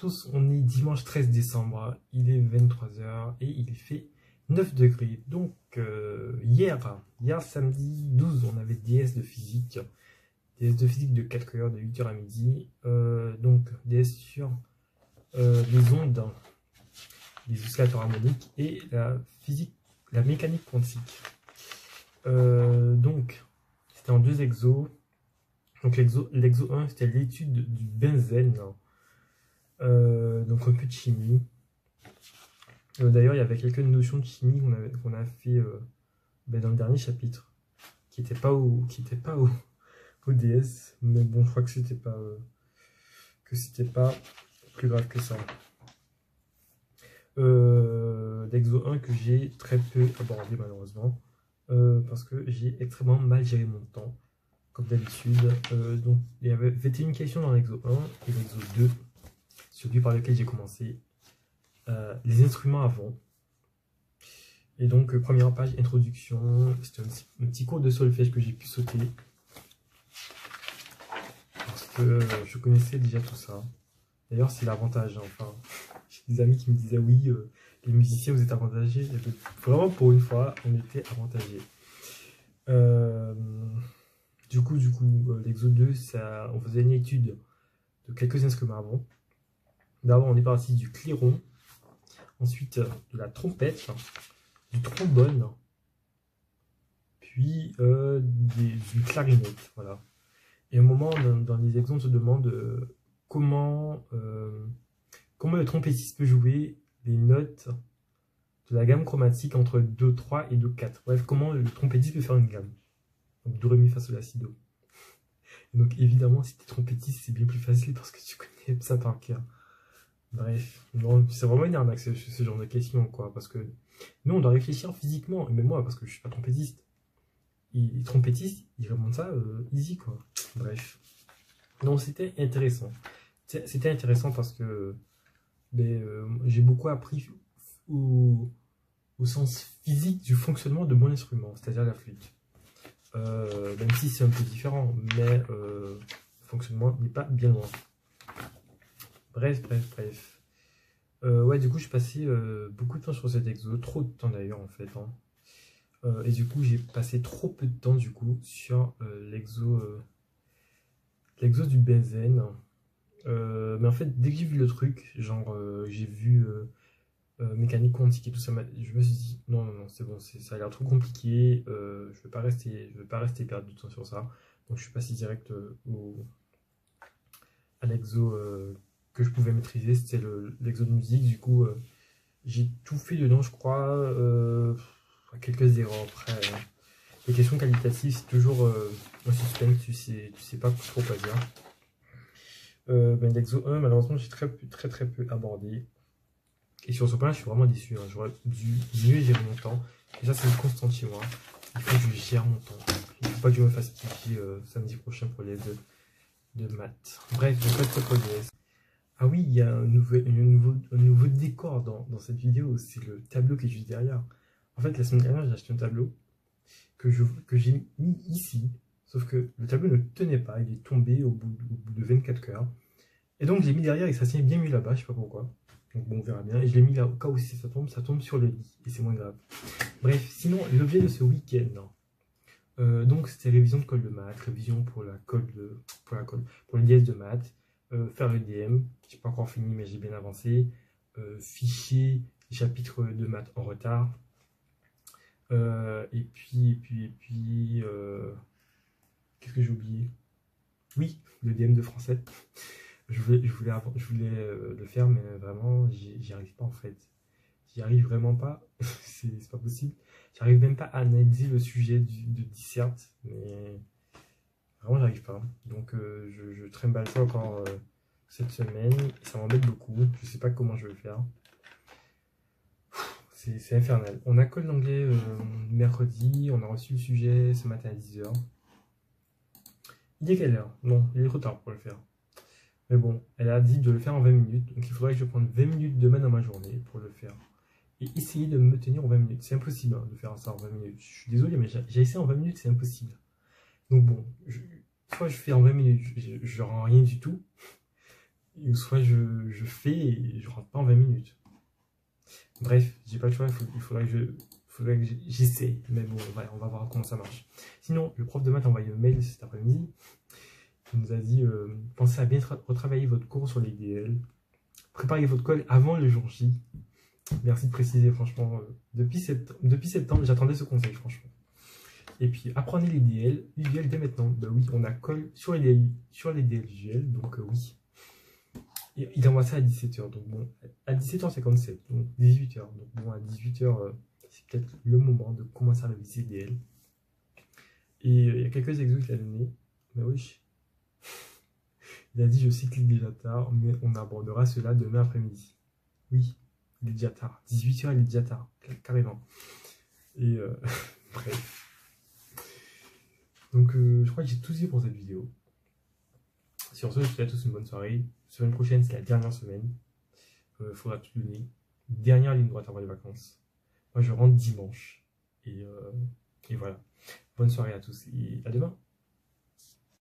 tous, on est dimanche 13 décembre, il est 23h et il fait 9 degrés. Donc hier samedi 12, on avait DS de physique. DS de physique de 4h, de 8h à midi. Donc DS sur les ondes, les oscillateurs harmoniques et la physique, la mécanique quantique. Donc c'était en 2 exos. Donc l'exo 1, c'était l'étude du benzène. Donc un peu de chimie. D'ailleurs, il y avait quelques notions de chimie qu'on a fait dans le dernier chapitre, qui n'était pas au DS, mais bon, je crois que c'était pas plus grave que ça. L'exo 1 que j'ai très peu abordé malheureusement, parce que j'ai extrêmement mal géré mon temps, comme d'habitude. Donc il y avait 21 questions dans l'exo 1 et l'exo 2, celui par lequel j'ai commencé. Les instruments avant. Et donc, première page, introduction. C'était un petit cours de solfège que j'ai pu sauter. Parce que je connaissais déjà tout ça. D'ailleurs, c'est l'avantage. Hein. Enfin, j'ai des amis qui me disaient, oui, les musiciens, vous êtes avantagés. Et vraiment, pour une fois, on était avantagés. Du coup, l'exo 2, on faisait une étude de quelques instruments avant. D'abord, on est parti du clairon. Ensuite, de la trompette, du trombone, puis d'une clarinette. Voilà. Et à un moment, dans les exemples, on se demande comment le trompettiste peut jouer les notes de la gamme chromatique entre Do, 3 et Do, 4. Bref, comment le trompettiste peut faire une gamme. Donc, Do, Ré, Mi, Fa, Sol, La, Si, Do. Et donc, évidemment, si tu es trompettiste, c'est bien plus facile parce que tu connais ça par cœur. Bref, c'est vraiment une arnaque ce genre de questions, quoi, parce que nous on doit réfléchir physiquement, et même moi, parce que je suis pas trompettiste. Les trompettistes, ils remontent ça easy, quoi. Bref. Donc c'était intéressant. C'était intéressant parce que j'ai beaucoup appris au sens physique du fonctionnement de mon instrument, c'est-à-dire la flûte. Même si c'est un peu différent, mais le fonctionnement n'est pas bien loin. Bref. Ouais, du coup, je passais beaucoup de temps sur cet exo, trop de temps d'ailleurs en fait. Hein. Et du coup, j'ai passé trop peu de temps du coup sur l'exo du benzène. Mais en fait, dès que j'ai vu le truc, genre j'ai vu mécanique quantique et tout ça, je me suis dit non, c'est bon, ça a l'air trop compliqué. Je vais pas rester perdre du temps sur ça. Donc, je suis passé direct à l'exo que je pouvais maîtriser, c'était l'exo de musique. Du coup, j'ai tout fait dedans, je crois. Quelques erreurs après. Les questions qualitatives, c'est toujours un suspense, tu sais pas trop quoi dire. L'exo 1, malheureusement, j'ai très peu abordé. Et sur ce point-là, je suis vraiment déçu. Hein. J'aurais dû mieux gérer mon temps. Et ça, c'est une constante chez moi. Il faut que je gère mon temps. Il ne faut pas que je me fasse pipi samedi prochain pour les de maths. Bref, je fais pas trop de DS. Ah oui, il y a un nouveau décor dans cette vidéo, c'est le tableau qui est juste derrière. En fait, la semaine dernière, j'ai acheté un tableau que j'ai mis ici, sauf que le tableau ne tenait pas, il est tombé au bout de 24 heures. Et donc, j'ai mis derrière et ça tient bien mieux là-bas, je sais pas pourquoi. Donc bon, on verra bien. Et je l'ai mis là, au cas où si ça tombe sur le lit, et c'est moins grave. Bref, sinon, l'objet de ce week-end, donc c'était révision de colle de maths, révision pour le DS de maths, faire le DM, j'ai pas encore fini mais j'ai bien avancé, fichier les chapitres de maths en retard, et puis qu'est-ce que j'ai oublié? Oui, le DM de français. Je voulais le faire, mais vraiment j'y arrive pas en fait. J'y arrive vraiment pas, c'est pas possible. J'arrive même pas à analyser le sujet de disserte, mais vraiment j'arrive pas. Donc je trimballe ça encore cette semaine, et ça m'embête beaucoup. Je sais pas comment je vais le faire. C'est infernal. On a colle d'anglais mercredi, on a reçu le sujet ce matin à 10h. Il est quelle heure? Non, il est trop tard pour le faire. Mais bon, elle a dit de le faire en 20 minutes, donc il faudrait que je prenne 20 minutes demain dans ma journée pour le faire. Et essayer de me tenir en 20 minutes. C'est impossible hein, de faire ça en 20 minutes. Je suis désolé, mais j'ai essayé en 20 minutes, c'est impossible. Donc bon, soit je fais en 20 minutes, je rends rien du tout. ou soit je fais et je rentre pas en 20 minutes. Bref, j'ai pas le choix, il faudrait que j'essaie. Mais bon, on va voir comment ça marche. Sinon, le prof de maths a envoyé un mail cet après-midi. Il nous a dit pensez à bien retravailler votre cours sur les DL. Préparez votre colle avant le jour J. Merci de préciser, franchement. Depuis septembre, j'attendais ce conseil, franchement. Et puis, apprenez les DL, l'UL dès maintenant. Ben oui, on a colle sur les DL UL, donc oui. Et il envoie ça à 17h, donc bon, à 17h57, donc 18h. Donc bon, à 18h, c'est peut-être le moment de commencer à réviser les DL. Et il y a quelques exos qu'il a donné. Mais oui, il a dit, je sais qu'il est déjà tard, mais on abordera cela demain après-midi. Oui, il est déjà tard. 18h, il est déjà tard, carrément. Et bref. Donc, je crois que j'ai tout dit pour cette vidéo. Sur ce, je vous souhaite à tous une bonne soirée. Semaine prochaine, c'est la dernière semaine. Faudra tout donner. Dernière ligne droite avant les vacances. Moi, je rentre dimanche. Et voilà. Bonne soirée à tous et à demain.